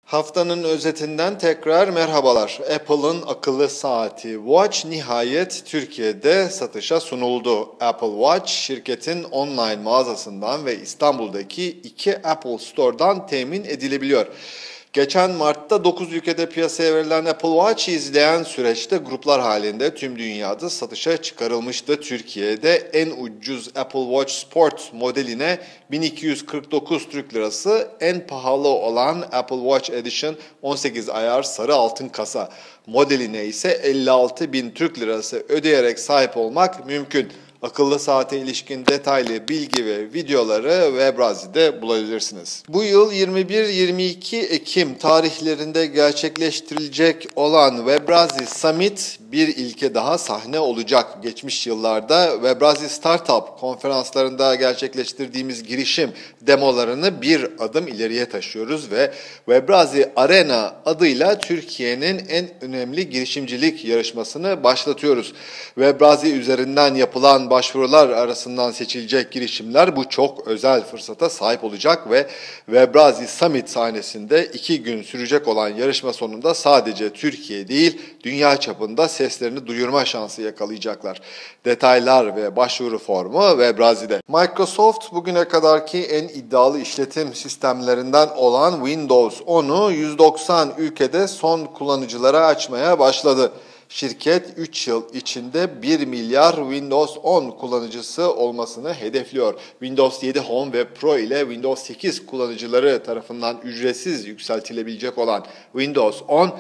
Haftanın özetinden tekrar merhabalar. Apple'ın akıllı saati Watch nihayet Türkiye'de satışa sunuldu. Apple Watch şirketin online mağazasından ve İstanbul'daki 2 Apple Store'dan temin edilebiliyor. Geçen Mart'ta 9 ülkede piyasaya verilen Apple Watch'ı izleyen süreçte gruplar halinde tüm dünyada satışa çıkarılmıştı. Türkiye'de en ucuz Apple Watch Sport modeline 1249 Türk Lirası, en pahalı olan Apple Watch Edition 18 ayar sarı altın kasa modeline ise 56.000 Türk Lirası ödeyerek sahip olmak mümkün. Akıllı saate ilişkin detaylı bilgi ve videoları Webrazi'de bulabilirsiniz. Bu yıl 21-22 Ekim tarihlerinde gerçekleştirilecek olan Webrazi Summit bir ilke daha sahne olacak. Geçmiş yıllarda Webrazi Startup konferanslarında gerçekleştirdiğimiz girişim demolarını bir adım ileriye taşıyoruz ve Webrazi Arena adıyla Türkiye'nin en önemli girişimcilik yarışmasını başlatıyoruz. Webrazi üzerinden yapılan başvurular arasından seçilecek girişimler bu çok özel fırsata sahip olacak ve Webrazi Summit sahnesinde 2 gün sürecek olan yarışma sonunda sadece Türkiye değil, dünya çapında seslerini duyurma şansı yakalayacaklar. Detaylar ve başvuru formu Webrazi'de. Microsoft bugüne kadarki en iddialı işletim sistemlerinden olan Windows 10'u 190 ülkede son kullanıcılara açmaya başladı. Şirket 3 yıl içinde 1 milyar Windows 10 kullanıcısı olmasını hedefliyor. Windows 7 Home ve Pro ile Windows 8 kullanıcıları tarafından ücretsiz yükseltilebilecek olan Windows 10,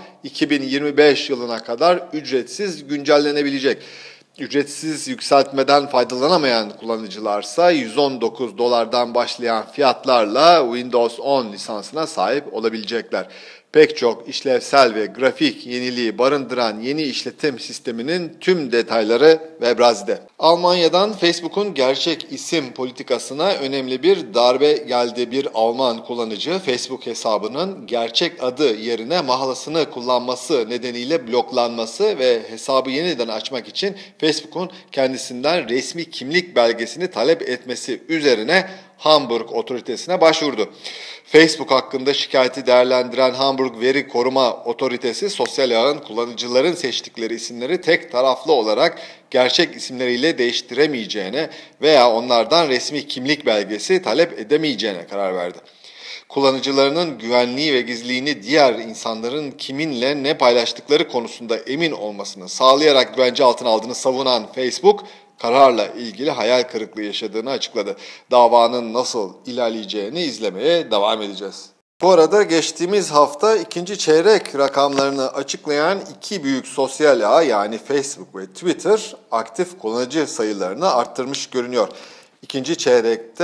2025 yılına kadar ücretsiz güncellenebilecek. Ücretsiz yükseltmeden faydalanamayan kullanıcılarsa $119'dan başlayan fiyatlarla Windows 10 lisansına sahip olabilecekler. Pek çok işlevsel ve grafik yeniliği barındıran yeni işletim sisteminin tüm detayları Webrazi'de. Almanya'dan Facebook'un gerçek isim politikasına önemli bir darbe geldi. Bir Alman kullanıcı Facebook hesabının gerçek adı yerine mahlasını kullanması nedeniyle bloklanması ve hesabı yeniden açmak için Facebook'un kendisinden resmi kimlik belgesini talep etmesi üzerine Hamburg otoritesine başvurdu. Facebook hakkında şikayeti değerlendiren Hamburg Veri Koruma Otoritesi, sosyal ağın kullanıcıların seçtikleri isimleri tek taraflı olarak gerçek isimleriyle değiştiremeyeceğine veya onlardan resmi kimlik belgesi talep edemeyeceğine karar verdi. Kullanıcılarının güvenliği ve gizliliğini diğer insanların kiminle ne paylaştıkları konusunda emin olmasını sağlayarak güvence altına aldığını savunan Facebook, kararla ilgili hayal kırıklığı yaşadığını açıkladı. Davanın nasıl ilerleyeceğini izlemeye devam edeceğiz. Bu arada geçtiğimiz hafta ikinci çeyrek rakamlarını açıklayan 2 büyük sosyal ağ yani Facebook ve Twitter aktif kullanıcı sayılarını arttırmış görünüyor. İkinci çeyrekte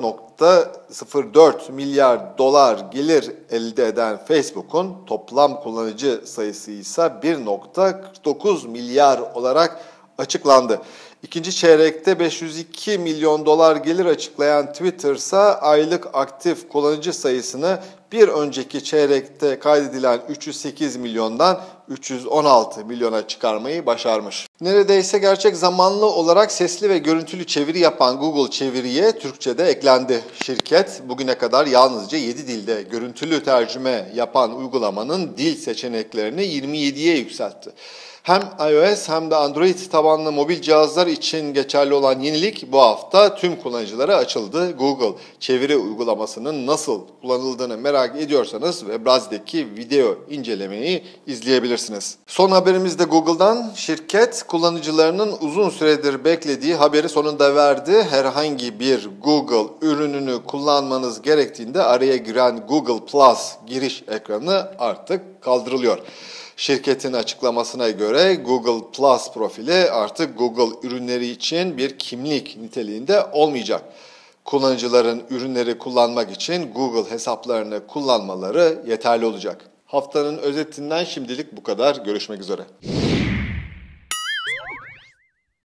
4,04 milyar dolar gelir elde eden Facebook'un toplam kullanıcı sayısı ise 1,49 milyar olarak açıklandı. İkinci çeyrekte 502 milyon dolar gelir açıklayan Twitter ise aylık aktif kullanıcı sayısını bir önceki çeyrekte kaydedilen 308 milyondan 316 milyona çıkarmayı başarmış. Neredeyse gerçek zamanlı olarak sesli ve görüntülü çeviri yapan Google Çeviri'ye Türkçe'de eklendi. Şirket bugüne kadar yalnızca 7 dilde görüntülü tercüme yapan uygulamanın dil seçeneklerini 27'ye yükseltti. Hem iOS hem de Android tabanlı mobil cihazlar için geçerli olan yenilik bu hafta tüm kullanıcılara açıldı. Google çeviri uygulamasının nasıl kullanıldığını merak ediyorsanız Webrazi'deki video incelemeyi izleyebilirsiniz. Son haberimiz de Google'dan. Şirket kullanıcılarının uzun süredir beklediği haberi sonunda verdi. Herhangi bir Google ürününü kullanmanız gerektiğinde araya giren Google Plus giriş ekranı artık kaldırılıyor. Şirketin açıklamasına göre Google Plus profili artık Google ürünleri için bir kimlik niteliğinde olmayacak. Kullanıcıların ürünleri kullanmak için Google hesaplarını kullanmaları yeterli olacak. Haftanın özetinden şimdilik bu kadar. Görüşmek üzere.